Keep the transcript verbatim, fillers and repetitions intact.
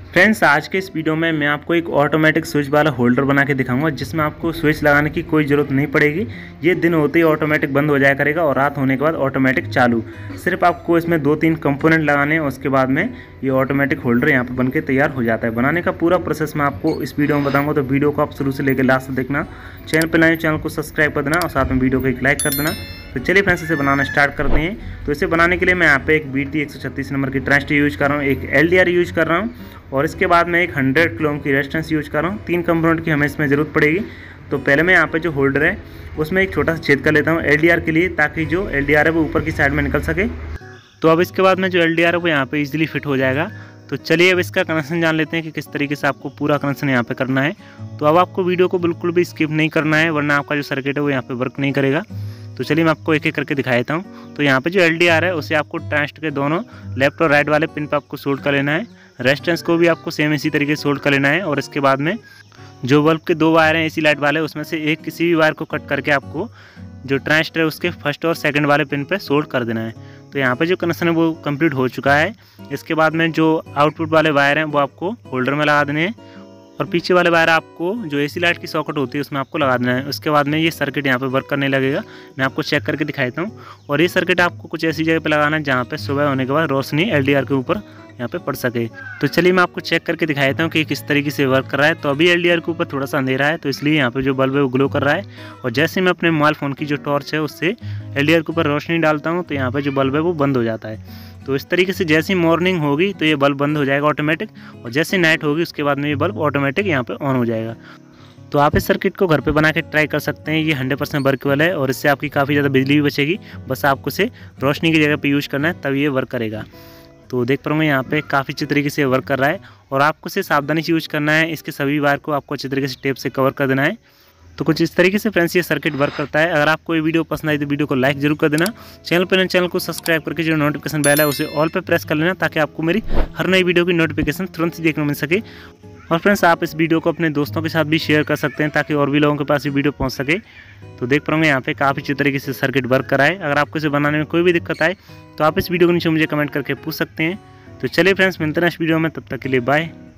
Friends, आज के इस वीडियो में मैं आपको एक ऑटोमेटिक स्विच वाला होल्डर बना के दिखाऊंगा जिसमें आपको स्विच लगाने की कोई ज़रूरत नहीं पड़ेगी। ये दिन होते ही ऑटोमेटिक बंद हो जाया करेगा और रात होने के बाद ऑटोमेटिक चालू। सिर्फ आपको इसमें दो तीन कंपोनेंट लगाने हैं, उसके बाद में ये ऑटोमेटिक होल्डर यहाँ पर बन के तैयार हो जाता है। बनाने का पूरा प्रोसेस मैं आपको इस वीडियो में बताऊँगा, तो वीडियो को आप शुरू से लेकर लास्ट तक देखना। चैनल पर नए चैनल को सब्सक्राइब कर देना और साथ में वीडियो को एक लाइक कर देना। तो चलिए फ्रेंड्स, इसे बनाना स्टार्ट करते हैं। तो इसे बनाने के लिए मैं यहाँ पे एक बी टी एक सौ छत्तीस नंबर की ट्रांजिस्टर यूज कर रहा हूँ, एक एल डी आर यूज कर रहा हूँ और इसके बाद मैं एक हंड्रेड किलो ओम की रेजिस्टेंस यूज कर रहा हूँ। तीन कंपोनेंट की हमें इसमें ज़रूरत पड़ेगी। तो पहले मैं यहाँ पे जो होल्डर है उसमें एक छोटा सा छेद कर लेता हूँ एल डी आर के लिए, ताकि जो एल डी आर है वो ऊपर की साइड में निकल सके। तो अब इसके बाद में जो एल डी आर है वो यहाँ पे इजीली फिट हो जाएगा। तो चलिए अब इसका कनेक्शन जान लेते हैं कि किस तरीके से आपको पूरा कनेक्शन यहाँ पे करना है। तो अब आपको वीडियो को बिल्कुल भी स्किप नहीं करना है, वरना आपका जो सर्किट है वो यहाँ पे वर्क नहीं करेगा। तो चलिए मैं आपको एक एक करके दिखा देता हूँ। तो यहाँ पे जो एल डी आर है उसे आपको ट्रांजिस्टर के दोनों लेफ्ट और राइट वाले पिन पे आपको सोल्ड कर लेना है। रेजिस्टेंस को भी आपको सेम इसी तरीके से सोल्ड कर लेना है और इसके बाद में जो बल्ब के दो वायर हैं एसी लाइट वाले, उसमें से एक किसी भी वायर को कट करके आपको जो ट्रांजिस्टर है उसके फर्स्ट और सेकंड वाले पिन पे सोल्ड कर देना है। तो यहाँ पे जो कनेक्शन है वो कंप्लीट हो चुका है। इसके बाद में जो आउटपुट वाले वायर हैं वो आपको होल्डर में लगा देने हैं और पीछे वाले वायर आपको जो एसी लाइट की सॉकेट होती है उसमें आपको लगा देना है। उसके बाद में ये सर्किट यहाँ पे वर्क करने लगेगा। मैं आपको चेक करके दिखाता हूँ। और ये सर्किट आपको कुछ ऐसी जगह पे लगाना है जहाँ पे सुबह होने के बाद रोशनी एल डी आर के ऊपर यहाँ पे पड़ सके। तो चलिए मैं आपको चेक करके दिखाता हूँ कि किस तरीके से वर्क कर रहा है। तो अभी एल डी आर के ऊपर थोड़ा सा अंधेरा है, तो इसलिए यहाँ पे जो बल्ब है वो ग्लो कर रहा है। और जैसे मैं अपने मोबाइल फ़ोन की जो टॉर्च है उससे एल डी आर के ऊपर रोशनी डालता हूँ तो यहाँ पे जो बल्ब है वो बंद हो जाता है। तो इस तरीके से जैसे ही मॉर्निंग होगी तो ये बल्ब बंद हो जाएगा ऑटोमेटिक, और जैसे नाइट होगी उसके बाद में ये बल्ब ऑटोमेटिक यहाँ पे ऑन हो जाएगा। तो आप इस सर्किट को घर पे बना के ट्राई कर सकते हैं। ये हंड्रेड परसेंट वर्केबल है और इससे आपकी काफ़ी ज़्यादा बिजली भी बचेगी। बस आपको इसे रोशनी की जगह पे यूज़ करना है, तब ये वर्क करेगा। तो देख पाऊँगा यहाँ पे काफ़ी अच्छी तरीके से वर्क कर रहा है और आपको इसे सावधानी से यूज़ करना है। इसके सभी वायर को आपको अच्छी तरीके से टेप से कवर कर देना है। तो कुछ इस तरीके से फ्रेंड्स ये सर्किट वर्क करता है। अगर आपको ये वीडियो पसंद आई तो वीडियो को लाइक जरूर कर देना। चैनल पर चैनल को सब्सक्राइब करके जो नोटिफिकेशन बेल है उसे ऑल पे प्रेस कर लेना, ताकि आपको मेरी हर नई वीडियो की नोटिफिकेशन तुरंत ही देखने को मिल सके। और फ्रेंड्स, आप इस वीडियो को अपने दोस्तों के साथ भी शेयर कर सकते हैं, ताकि और भी लोगों के पास ये वीडियो पहुंच सके। तो देख पाऊँगा यहाँ पे काफ़ी अच्छी तरीके से सर्किट वर्क कराए। अगर आपको इसे बनाने में कोई भी दिक्कत आए तो आप इस वीडियो के नीचे मुझे कमेंट करके पूछ सकते हैं। तो चलिए फ्रेंड्स, मिलते हैं नेक्स्ट वीडियो में, तब तक के लिए बाय।